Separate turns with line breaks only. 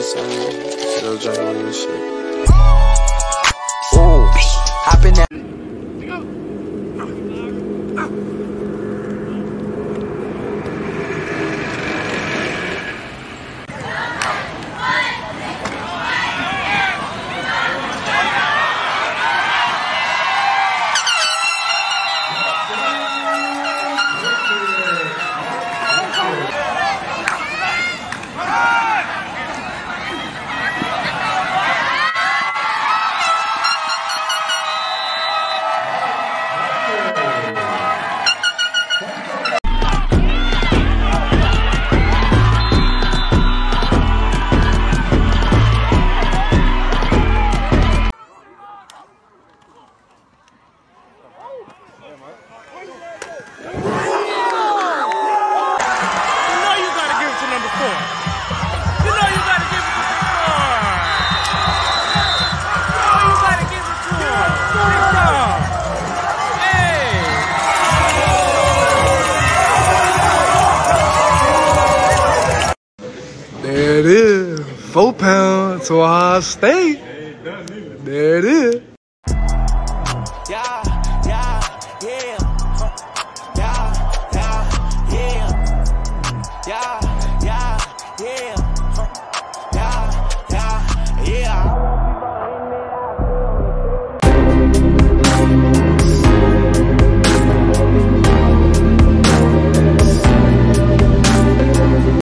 saying? Still juggling this shit. Ooh, hopping that.
There it is, 4 pounds to Ohio State. There it is.
Yeah, yeah, yeah. Yeah, yeah, yeah. Yeah, yeah, yeah.